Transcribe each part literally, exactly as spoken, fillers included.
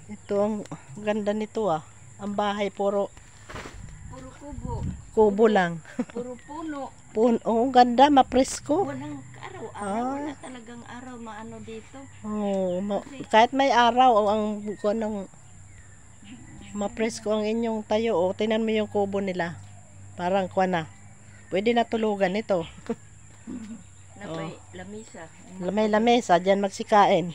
Ito ang ganda nito ah. Ang bahay puro Puro kubo. kubo lang. Puro puno. Puno, oh, ganda, mapresko. Walang araw-araw. Ah. Wala talagang araw maano dito. Oh, ma- kahit may araw oh, ang kuan ng mapresko ang inyong tayo. Oh, tingnan mo yung kubo nila. Parang kuan na. Pwede na tulugan ito. Na may lamisa. May lamesa, dyan magsikain.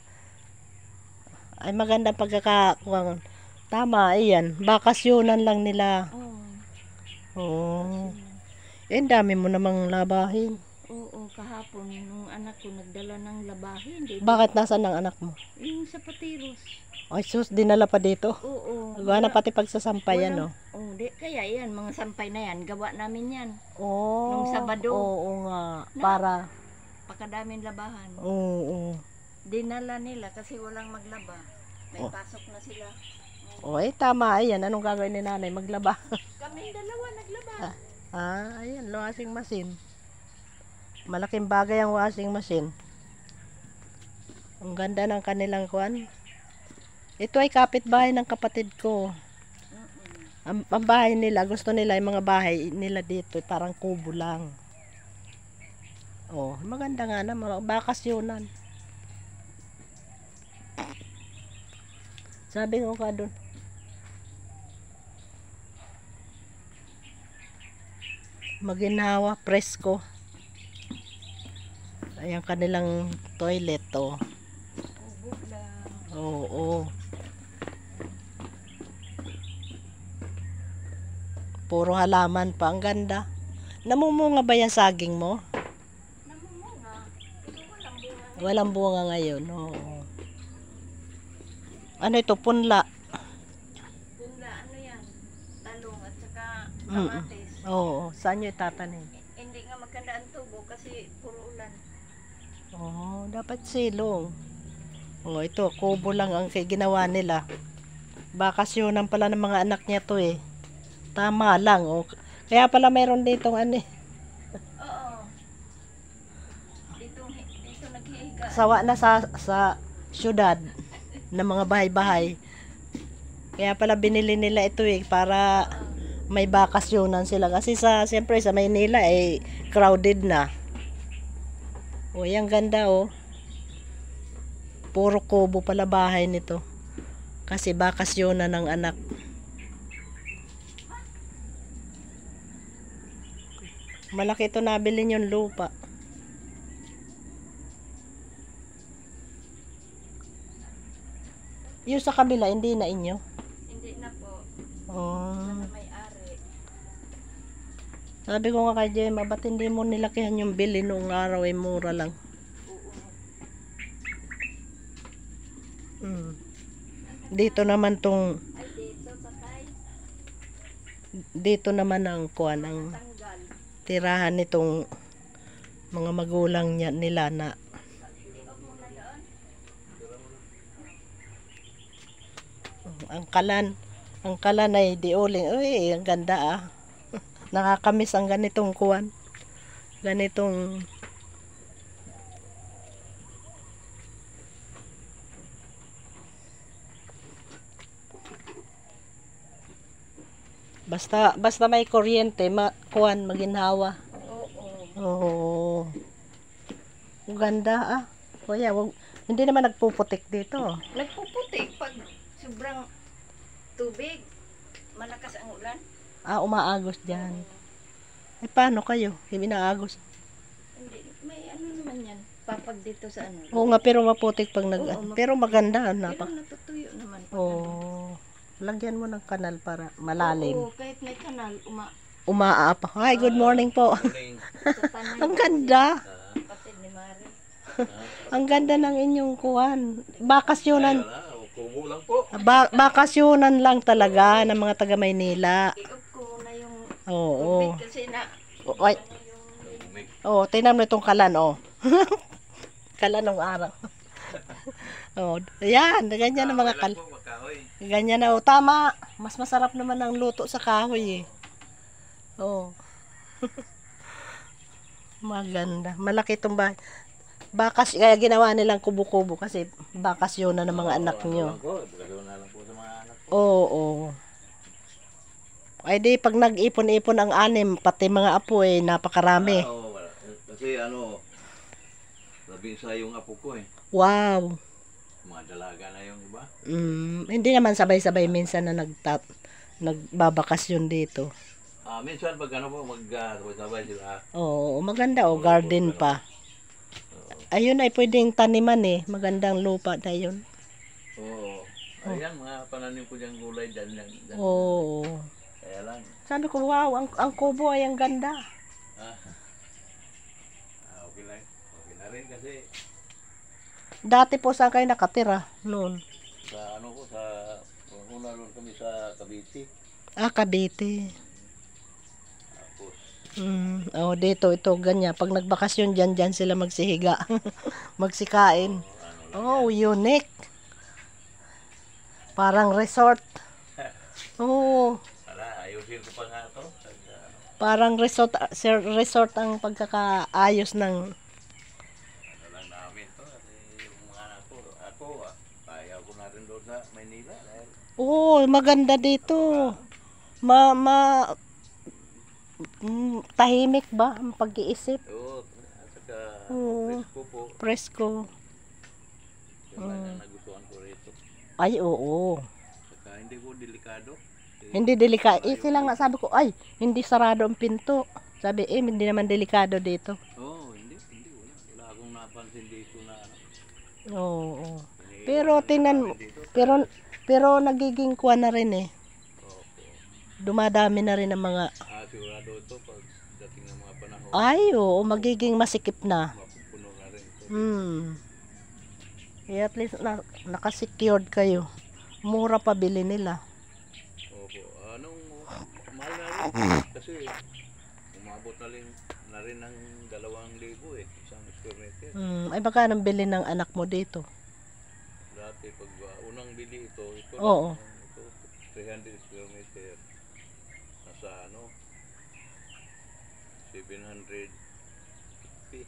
Ay maganda pagkakakuan. Tama, iyan. Bakasyonan lang nila. Oo. Oh. Eh, dami mo namang labahin. Oo, kahapon nung anak ko nagdala ng labahin. Di Bakit nasaan ang anak mo? Yung sa Patiros. Ay sus, dinala pa dito. Oo. Gawa na pati pagsasampayan, no? Oh, di, kaya yan, mga sampay na yan, gawa namin yan. Oh, Nung Sabado. Oo nga, para. Pakadaming labahan. Oo, oo. Dinala nila kasi walang maglaba. May Oh. pasok na sila. Oh, eh, tama. Ayan, anong gagawin ni nanay? Maglaba. Kaming dalawa naglaba. ah, ah, ayan, washing machine. Malaking bagay ang washing machine. Ang ganda ng kanilang kuan. Ito ay kapitbahay ng kapatid ko. Ang, ang bahay nila, gusto nila yung mga bahay nila dito, parang kubo lang. Oh, maganda nga na, mga bakasyonan. Sabi ko ka doon. Maginawa, presko. Ayan kanilang toilet, oh. Ubo lang. Oo, oo. Puro halaman pa, ang ganda. Namumunga ba yung saging mo? Namumunga. Ito walang bunga. Walang bunga ngayon, oo. Ano ito, punla? Bunga, ano yan? Talong at saka Mm. kamatis. Oo, saan nyo itatanim? Hindi nga maganda ang tubo kasi puro ulan. Oo, dapat silong. Oh, ito, kubo lang ang kay ginawa nila. Bakasyonan pala ng mga anak niya to eh. Tama lang, oh. Kaya pala mayroon ditong ano eh. Oo. Dito, dito naghihiga. Sawa na sa sa syudad ng mga bahay-bahay. Kaya pala binili nila ito eh para may bakasyonan sila kasi sa siyempre sa Maynila eh crowded na. Oh, yung ganda oh. Puro kubo pala bahay nito. Kasi bakasyonan ng anak. Malaki ito nabili yung lupa. Yung sa kabila, hindi na inyo? Hindi na po. Oh. Sana may-ari. Sabi ko nga kay Gemma, ba't hindi mo nilakihan yung bili noong araw ay mura lang? Oo. Hmm. Dito naman tong, Ay, dito sakay. dito naman ang kuan, ang Tanggal. tirahan nitong mga magulang niya, nila na Iog mo na doon. ang kalan, ang kalan ay di uling. Uy, ang ganda ah. Nakakamiss ang ganitong kuan. Ganitong Basta basta may kuryente, ma kuan maginhawa. Oo. Oo. Ang ganda ah. Kuya, wag, hindi naman nagpuputik dito. Nagpuputik pag sobrang tubig. Malakas ang ulan. Ah, umaagos diyan. Eh paano kayo? Hindi naagos. Hindi, may ano naman yan. Papag dito sa ano. Oo nga, pero maputik pag nag... Oo, pero maganda, Pero napak. natutuyo naman. pag ano. Oo. Lagyan mo ng kanal para malalim. Oo, kahit may kanal, uma, Umaapa. Hi, good morning po. sa tanay. Ang ganda. Kapatid ni Mari. Ang ganda ng inyong kuwan. Bakasyonan. Kubo lang po. Ba bakasyonan lang talaga ng mga taga Maynila. Iog ko na yung Oo. tubig kasi na Oh, ay. Oh, tingnan mo itong kalan, oh. Kalan ng araw. Oh, ayan, ganyan ang mga kal. Ganyan na, oh, tama. Mas masarap naman ang luto sa kahoy, eh. Oh. Maganda. Malaki itong bahay. Bakas, kaya ginawa nilang kubo-kubo kasi bakasyon na ng mga anak nyo. Oo. Ay di pag nag-ipon-ipon ang anim, pati mga apo eh, napakarami. Ah, oo, wala. Kasi ano, labing isa yung apo ko eh. Wow. Mga dalaga na yung iba. Mm, hindi naman sabay-sabay minsan na nagtat nagbabakasyon dito. Ah, minsan pag ano po, mag-sabay sila. Oo, maganda o garden pa. Ayun ay pwedeng taniman eh. Magandang lupa na yun. Oo. Ayan, mga pananim ko dyan gulay dyan. dyan, dyan. Oo. Kaya lang. Sabi ko, wow, ang, ang kubo ay ang ganda. Ah, ah, okay lang. Okay na rin kasi Dati po saan kayo nakatira noon? sa ano ko, sa una ron kami sa Cavite. Ah, Cavite. Tapos, Mm, oh, dito ito ganyan. Pag nagbakasyon diyan diyan sila magsihiga. Magsikain. ano lang. Oh, unique. Parang resort. Oh, Wala, ayusin ko pa nga ito. Pag, ano, parang resort sir, resort ang pagkakaayos ng ano lang namin to. Kasi yung mga anak ko, ako, ah, ayaw ko na rin doon sa Maynila. Dahil, oh, maganda dito. Ma ma mm, tahimik ba ang pag-iisip? oo, at saka, Oo. presko po. Presko. Yung lang ang nagustuhan ko rito. Ay, oo. Saka hindi ko delikado. Kasi, Hindi delikado. Eh, sila nga sabi ko, ay, hindi sarado ang pinto. Sabi, eh, hindi naman delikado dito. oo, hindi, hindi, wala. Wala akong napansin dito na, ano, Oo. oo. iniiwan Pero na tingnan mo, namin dito. pero, pero nagiging kuha na rin eh. Opo. Dumadami na rin ang mga, Ah, sigurado ito pag dating ng mga panahon, ay, oo, magiging masikip na. mapupuno na rin ito. Hmm. Eh, at least na, nakasecured kayo. Mura pa bili nila. Opo. Anong mahal na rin kasi umabot na rin na rin ng dalawang libo eh, isang square meter. Hmm. Ay, baka nang bili ng anak mo dito. Dati pag uh, unang bili ito, ito Oo. lang, ito three hundred square meter. Nasa ano, seven hundred fifty.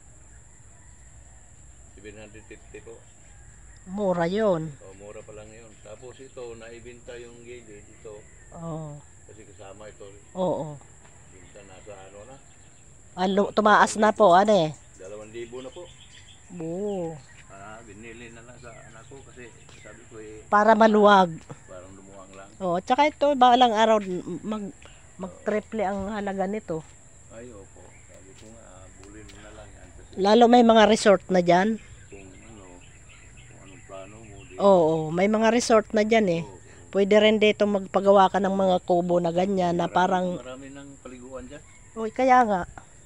seven hundred fifty po. Mura yon. O, mura pa lang yun. Tapos ito, naibenta yung gilid ito Oo. kasi kasama ito. Oo. Minsan nasa ano na, Ano, tumaas na po, ano eh. dalawang libo na po. Oo. Ah, binili na lang sa anak ko kasi sabi ko eh, Para maluwag. parang lumuwang lang. Oo, tsaka ito, balang araw, mag, mag-triple ang halaga nito. Ay, opo. Sabi ko nga, ah, bulin na lang yan kasi Lalo may mga resort na dyan. kung ano, kung anong plano mo, di, Oo, may mga resort na dyan eh. oo, Pwede rin dito magpagawa ka ng mga kubo na ganyan na marami- parang, marami ng paliguan dyan. uy, kaya nga.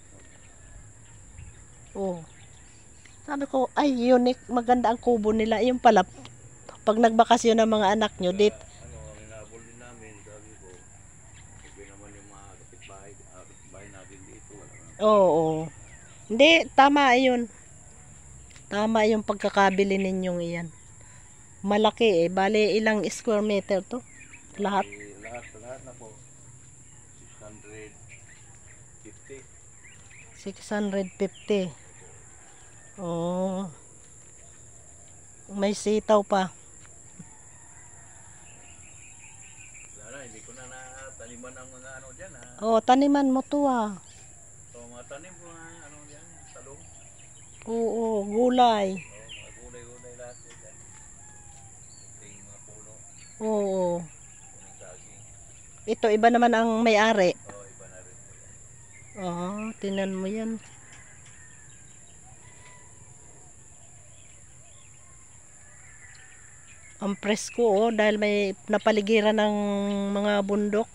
Oo. Sabi ko, ay, unique, maganda ang kubo nila. Yung pala, pag nagbakasyon ng mga anak nyo, dit, Ano, ang inabol din namin, sabi ko, sabi naman yung mga kapitbahay, ah, kapitbahay natin dito, wala na. oo. Hindi, tama yun. Tama yung pagkakabili ninyong iyan. Malaki eh. Bale, ilang square meter to? Lahat? Eh, lahat, lahat na po, six hundred fifty. six hundred fifty. Oo. May sitaw pa. Wala na, hindi ko na nataniman ang mga ano dyan, ha. Oh, taniman mo to ah. So, mga tanim ko nga, ano dyan, talong. Oo, gulay. O, mga gulay-gulay lahat eh, dyan. Yung mga puno, Oo. punong saging. Ito, iba naman ang may-ari. O, iba na rin po yan. Oo, tinan mo yan. Ang presko oh, dahil may napaligiran ng mga bundok.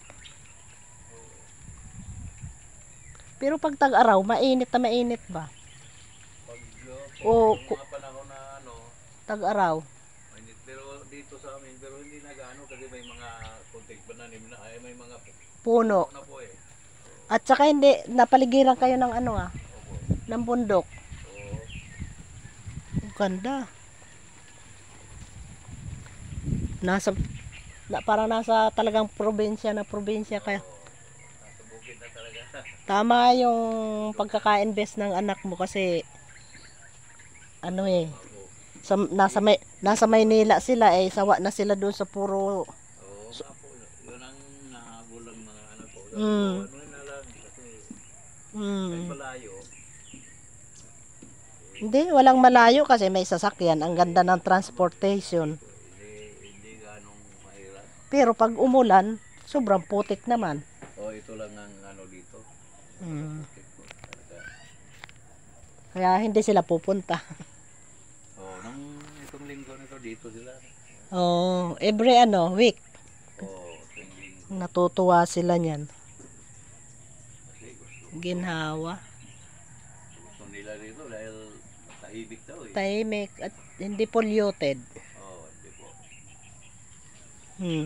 Pero pag tag-araw, mainit na mainit ba? Pag Oo, uh, yung mga panahon na ano, Tag-araw. mainit. Pero dito sa amin, pero hindi na gaano kasi may mga kunting pananim na, ay may mga Puno. na po eh. At saka hindi, napaligiran kayo ng ano ah, Opo. ng bundok. Oo. Ang ganda. Nasa, na, parang nasa talagang probinsya na probinsya kaya. Nasa bukid na talaga. Tama yung pagkaka-invest ng anak mo kasi ano eh, Oo. sa, nasa, may, nasa Maynila sila eh, sawa na sila doon sa puro Oo. Mm. Ano na lang, kasi Mm. may malayo. Hindi, walang malayo kasi may sasakyan. Ang ganda ng transportation. Hindi, hindi ganong mahirap. Pero pag umulan, sobrang putik naman. O ito lang ang ano dito. Mm. Putik po, talaga. Kaya hindi sila pupunta. O, nung itong linggo nito, dito sila. Oh, every ano, week. O, itong linggo. Natutuwa sila niyan. Kasi gusto, Ginhawa. gusto nila rito dahil tahimik daw eh. Tahimik at hindi polluted. O, hindi po. Hmm.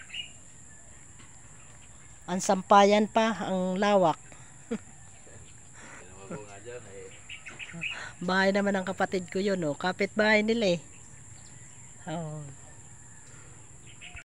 Ang sampayan pa, ang lawak. Ano naman po nga dyan eh. Bahay naman ng kapatid ko yun, oh. Kapit bahay nila eh. Oh.